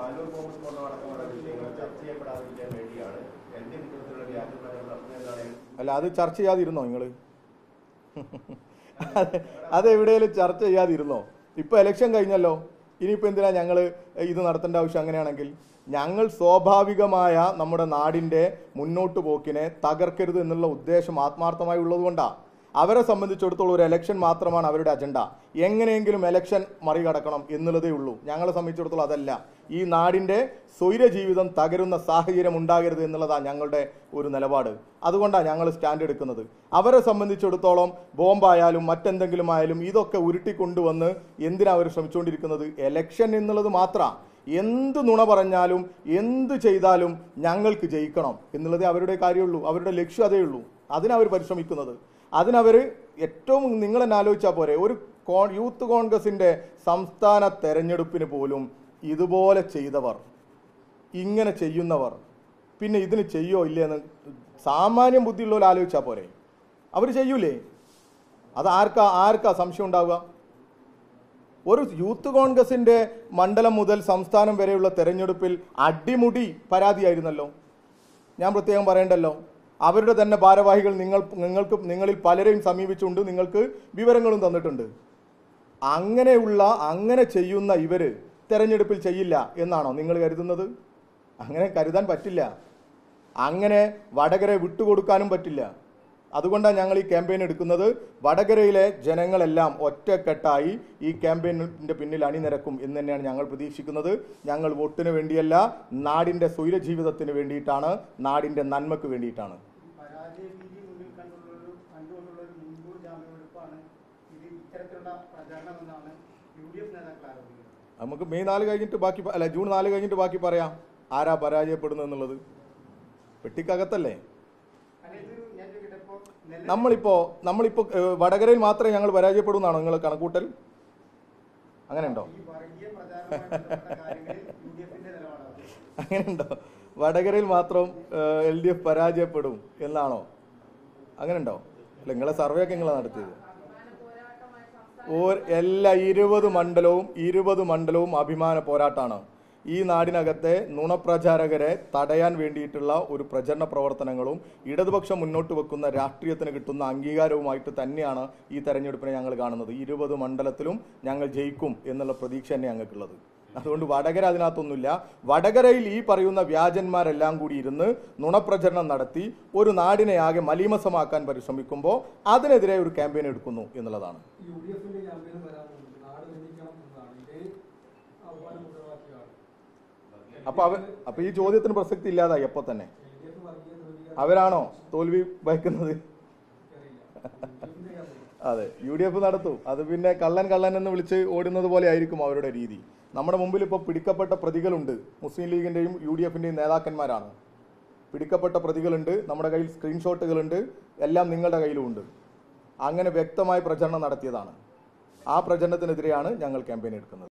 അല്ല, അത് ചർച്ച ചെയ്യാതിരുന്നോ നിങ്ങൾ? അതെവിടെയെങ്കിലും ചർച്ച ചെയ്യാതിരുന്നോ? ഇപ്പൊ ഇലക്ഷൻ കഴിഞ്ഞല്ലോ, ഇനിയിപ്പോൾ എന്തിനാ ഞങ്ങൾ ഇത് നടത്തേണ്ട ആവശ്യം? അങ്ങനെയാണെങ്കിൽ ഞങ്ങൾ സ്വാഭാവികമായ നമ്മുടെ നാടിൻ്റെ മുന്നോട്ട് പോക്കിനെ തകർക്കരുത് എന്നുള്ള ഉദ്ദേശം ആത്മാർത്ഥമായി ഉള്ളതുകൊണ്ടാണ്. അവരെ സംബന്ധിച്ചിടത്തോളം ഒരു ഇലക്ഷൻ മാത്രമാണ് അവരുടെ അജണ്ട. എങ്ങനെയെങ്കിലും ഇലക്ഷൻ മറികടക്കണം എന്നുള്ളതേ ഉള്ളൂ. ഞങ്ങളെ സംബന്ധിച്ചിടത്തോളം അതല്ല. ഈ നാടിൻ്റെ സ്വൈര ജീവിതം തകരുന്ന സാഹചര്യം ഉണ്ടാകരുത് എന്നുള്ളതാണ് ഞങ്ങളുടെ ഒരു നിലപാട്. അതുകൊണ്ടാണ് ഞങ്ങൾ സ്റ്റാൻഡ് എടുക്കുന്നത്. അവരെ സംബന്ധിച്ചിടത്തോളം ബോംബായാലും മറ്റെന്തെങ്കിലും ആയാലും ഇതൊക്കെ ഉരുട്ടിക്കൊണ്ടുവന്ന് എന്തിനാ അവർ ശ്രമിച്ചുകൊണ്ടിരിക്കുന്നത്? ഇലക്ഷൻ എന്നുള്ളത് മാത്രമാണ്. എന്ത് നുണ പറഞ്ഞാലും എന്ത് ചെയ്താലും ഞങ്ങൾക്ക് ജയിക്കണം എന്നുള്ളതേ അവരുടെ കാര്യമുള്ളൂ. അവരുടെ ലക്ഷ്യം അതേ ഉള്ളൂ. അതിനവർ പരിശ്രമിക്കുന്നത്. അതിനവർ ഏറ്റവും, നിങ്ങൾ തന്നെ ആലോചിച്ചാൽ പോരെ, ഒരു യൂത്ത് കോൺഗ്രസിൻ്റെ സംസ്ഥാന തെരഞ്ഞെടുപ്പിന് പോലും ഇതുപോലെ ചെയ്തവർ, ഇങ്ങനെ ചെയ്യുന്നവർ പിന്നെ ഇതിന് ചെയ്യോ ഇല്ലയെന്ന് സാമാന്യം ബുദ്ധിയുള്ളവർ ആലോചിച്ചാൽ പോരെ? അവർ ചെയ്യൂലേ? അത് ആർക്കാ സംശയം ഉണ്ടാവുക? ഒരു യൂത്ത് കോൺഗ്രസിൻ്റെ മണ്ഡലം മുതൽ സംസ്ഥാനം വരെയുള്ള തെരഞ്ഞെടുപ്പിൽ അടിമുടി പരാതിയായിരുന്നല്ലോ. ഞാൻ പ്രത്യേകം പറയണ്ടല്ലോ. അവരുടെ തന്നെ ഭാരവാഹികൾ നിങ്ങളിൽ പലരെയും സമീപിച്ചുകൊണ്ട് നിങ്ങൾക്ക് വിവരങ്ങളും തന്നിട്ടുണ്ട്. അങ്ങനെ ചെയ്യുന്ന ഇവർ തെരഞ്ഞെടുപ്പിൽ ചെയ്യില്ല എന്നാണോ നിങ്ങൾ കരുതുന്നത്? അങ്ങനെ കരുതാൻ പറ്റില്ല. അങ്ങനെ വടകരയെ വിട്ടുകൊടുക്കാനും പറ്റില്ല. അതുകൊണ്ടാണ് ഞങ്ങൾ ഈ ക്യാമ്പയിൻ എടുക്കുന്നത്. വടകരയിലെ ജനങ്ങളെല്ലാം ഒറ്റക്കെട്ടായി ഈ ക്യാമ്പയിനിൻ്റെ പിന്നിൽ അണിനിരക്കും എന്ന് തന്നെയാണ് ഞങ്ങൾ പ്രതീക്ഷിക്കുന്നത്. ഞങ്ങൾ വോട്ടിന് വേണ്ടിയല്ല, നാടിൻ്റെ സ്വൈര ജീവിതത്തിന് വേണ്ടിയിട്ടാണ്, നാടിൻ്റെ നന്മയ്ക്ക് വേണ്ടിയിട്ടാണ്. നമുക്ക് മെയ് 4 കഴിഞ്ഞിട്ട് ബാക്കി, അല്ല ജൂൺ 4 കഴിഞ്ഞിട്ട് ബാക്കി പറയാം ആരാ പരാജയപ്പെടുന്നത് എന്നുള്ളത്. പെട്ടിക്കകത്തല്ലേ. നമ്മളിപ്പോ വടകരയിൽ മാത്രമേ ഞങ്ങൾ പരാജയപ്പെടുന്നാണോ നിങ്ങൾ കണക്കൂട്ടൽ? അങ്ങനെയുണ്ടോ? അങ്ങനെയുണ്ടോ? വടകരയിൽ മാത്രം LDF പരാജയപ്പെടും എന്നാണോ? അങ്ങനെയുണ്ടോ? അല്ല, നിങ്ങളെ സർവേ ഒക്കെ നിങ്ങളാണ് നടത്തിയത്. എല്ലാ 20 മണ്ഡലവും അഭിമാന പോരാട്ടമാണ്. ഈ നാടിനകത്തെ നുണപ്രചാരകരെ തടയാൻ വേണ്ടിയിട്ടുള്ള ഒരു പ്രചരണ പ്രവർത്തനങ്ങളും ഇടതുപക്ഷം മുന്നോട്ട് വെക്കുന്ന രാഷ്ട്രീയത്തിന് കിട്ടുന്ന അംഗീകാരവുമായിട്ട് തന്നെയാണ് ഈ തെരഞ്ഞെടുപ്പിനെ ഞങ്ങൾ കാണുന്നത്. 20 മണ്ഡലത്തിലും ഞങ്ങൾ ജയിക്കും എന്നുള്ള പ്രതീക്ഷ തന്നെ ഞങ്ങൾക്കുള്ളത്. അതുകൊണ്ട് വടകര അതിനകത്തൊന്നുമില്ല. വടകരയിൽ ഈ പറയുന്ന വ്യാജന്മാരെല്ലാം കൂടി ഇരുന്ന് നുണപ്രചരണം നടത്തി ഒരു നാടിനെ ആകെ മലീമസമാക്കാൻ പരിശ്രമിക്കുമ്പോൾ അതിനെതിരെ ഒരു ക്യാമ്പയിൻ എടുക്കുന്നു എന്നുള്ളതാണ്. അപ്പൊ ഈ ചോദ്യത്തിന് പ്രസക്തി ഇല്ലാതായി. എപ്പോ തന്നെ അവരാണോ തോൽവി ഭയക്കുന്നത്? അതെ, UDF നടത്തും. അത് പിന്നെ കള്ളൻ എന്ന് വിളിച്ച് ഓടുന്നത് പോലെ ആയിരിക്കും അവരുടെ രീതി. നമ്മുടെ മുമ്പിൽ ഇപ്പോൾ പിടിക്കപ്പെട്ട പ്രതികളുണ്ട്. മുസ്ലിം ലീഗിൻ്റെയും UDFൻ്റെയും നേതാക്കന്മാരാണ്. പിടിക്കപ്പെട്ട പ്രതികളുണ്ട്, നമ്മുടെ കയ്യിൽ സ്ക്രീൻഷോട്ടുകളുണ്ട്, എല്ലാം നിങ്ങളുടെ കയ്യിലുമുണ്ട്. അങ്ങനെ വ്യക്തമായ പ്രചരണം നടത്തിയതാണ്. ആ പ്രചരണത്തിനെതിരെയാണ് ഞങ്ങൾ ക്യാമ്പയിൻ എടുക്കുന്നത്.